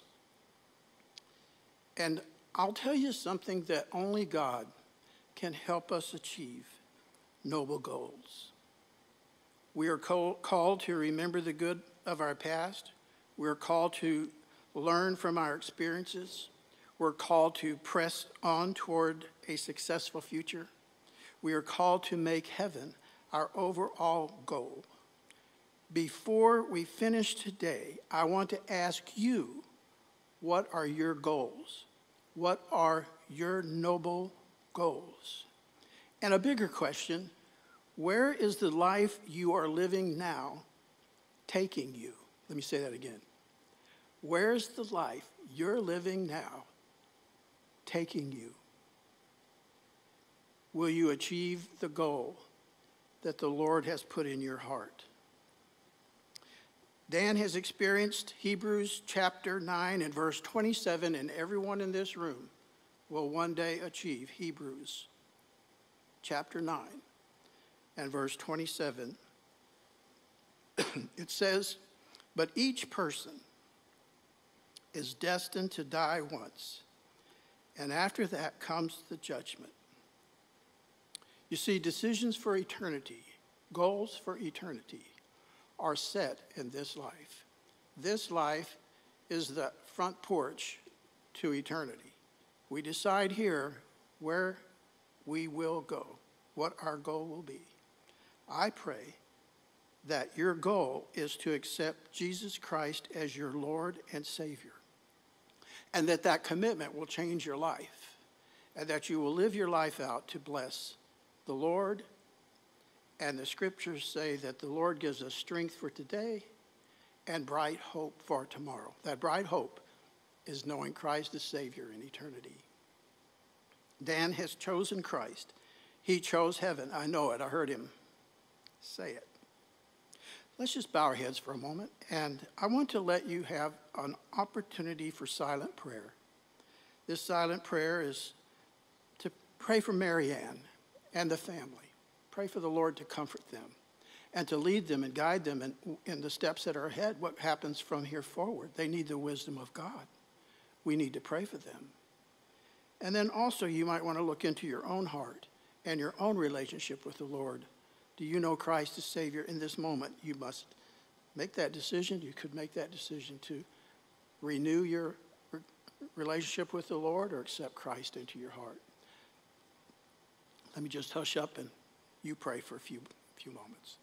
And I'll tell you something that only God can help us achieve: noble goals. We are call, called to remember the good of our past. We're called to learn from our experiences. We're called to press on toward a successful future. We are called to make heaven our overall goal. Before we finish today, I want to ask you, what are your goals? What are your noble goals? And a bigger question, where is the life you are living now taking you? Let me say that again. Where's the life you're living now taking you? Will you achieve the goal that the Lord has put in your heart? Dan has experienced Hebrews chapter nine and verse twenty-seven, and everyone in this room will one day achieve Hebrews chapter nine and verse twenty-seven. It says, but each person is destined to die once, and after that comes the judgment. You see, decisions for eternity, goals for eternity, are set in this life. This life is the front porch to eternity. We decide here where we will go, what our goal will be. I pray that your goal is to accept Jesus Christ as your Lord and Savior, and that that commitment will change your life, and that you will live your life out to bless the Lord. And the scriptures say that the Lord gives us strength for today and bright hope for tomorrow. That bright hope is knowing Christ as Savior in eternity. Dan has chosen Christ. He chose heaven. I know it. I heard him say it. Let's just bow our heads for a moment, and I want to let you have an opportunity for silent prayer. This silent prayer is to pray for Marianne and the family. Pray for the Lord to comfort them and to lead them and guide them in, in the steps that are ahead, what happens from here forward. They need the wisdom of God. We need to pray for them. And then also you might want to look into your own heart and your own relationship with the Lord. Do you know Christ as Savior? In this moment, you must make that decision. You could make that decision to renew your relationship with the Lord or accept Christ into your heart. Let me just hush up and you pray for a few, few moments.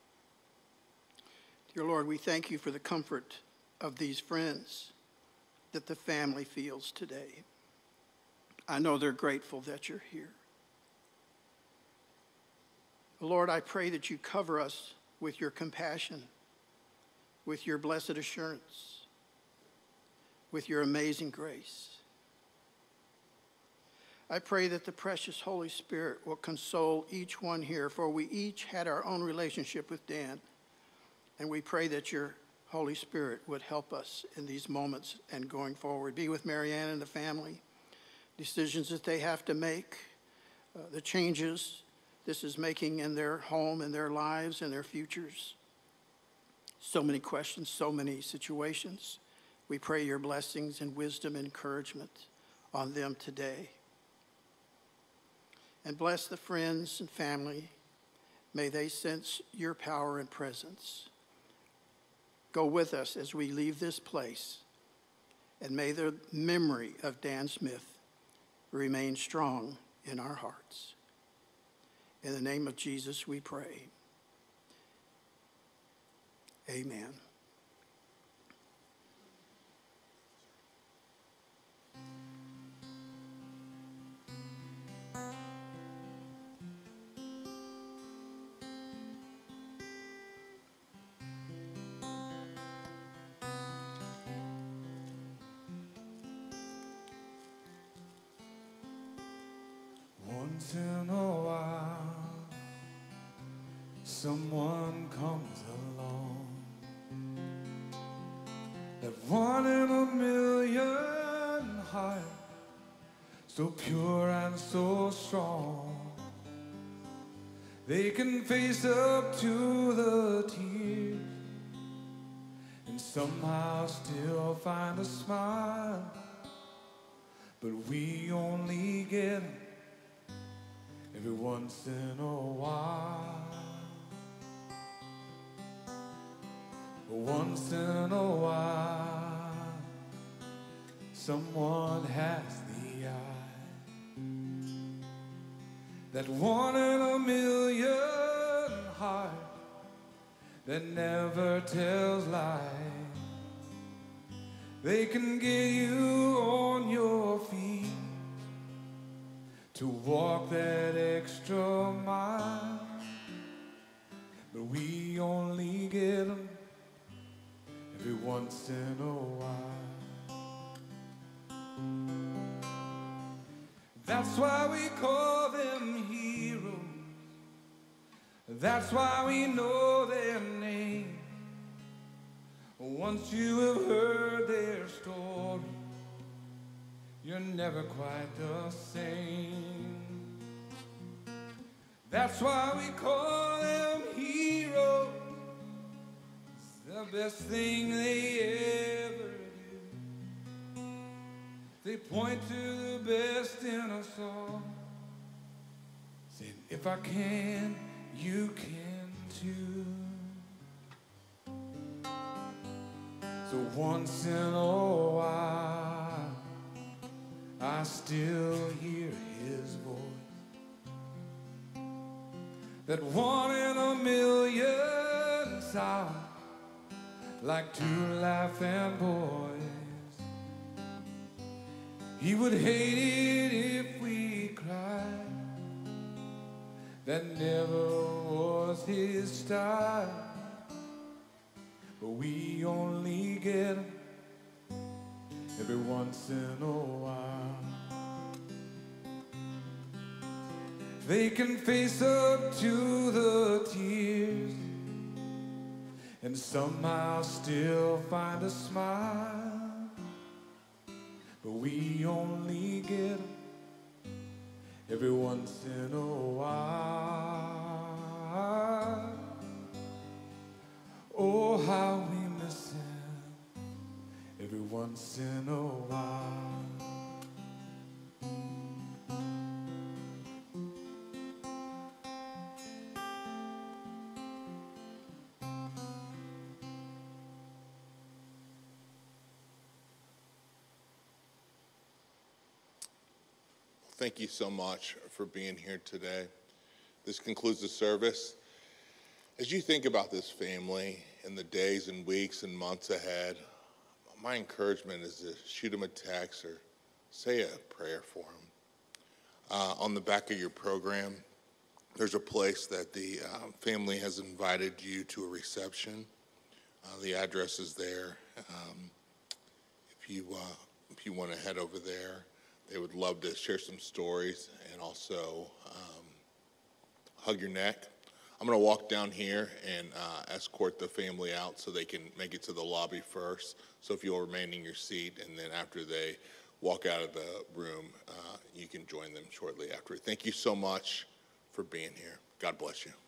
Dear Lord, we thank you for the comfort of these friends that the family feels today. I know they're grateful that you're here. Lord, I pray that you cover us with your compassion, with your blessed assurance, with your amazing grace. I pray that the precious Holy Spirit will console each one here, for we each had our own relationship with Dan, and we pray that your Holy Spirit would help us in these moments and going forward. Be with Marianne and the family, decisions that they have to make, uh, the changes this is making in their home, in their lives, and their futures. So many questions, so many situations. We pray your blessings and wisdom and encouragement on them today. And bless the friends and family. May they sense your power and presence. Go with us as we leave this place, and may the memory of Dan Smith remain strong in our hearts. In the name of Jesus we pray. Amen. Once in a while, someone comes along, that one in a million heart, so pure and so strong, they can face up to the tears and somehow still find a smile. But we only get every once in a while. Once in a while, someone has the eye, that one in a million heart that never tells lies. They can get you on your feet to walk that extra mile, but we only get them every once in a while. That's why we call them heroes. That's why we know their name. Once you have heard their story, you're never quite the same. That's why we call them heroes. It's the best thing they ever do. They point to the best in us all, saying, if I can, you can too. So once in a while, I still hear his voice, that one in a million sound like two laughing boys. He would hate it if we cried. That never was his style. But we only get him every once in a while. They can face up to the tears and somehow still find a smile. But we only get them every once in a while. Oh, how we miss him every once in a while. Thank you so much for being here today. This concludes the service. As you think about this family in the days and weeks and months ahead, my encouragement is to shoot them a text or say a prayer for them. Uh, on the back of your program, there's a place that the uh, family has invited you to a reception. Uh, the address is there. Um, if you uh, if you want to head over there, they would love to share some stories and also um, hug your neck. I'm going to walk down here and uh, escort the family out so they can make it to the lobby first. So if you'll remain in your seat, and then after they walk out of the room, uh, you can join them shortly after. Thank you so much for being here. God bless you.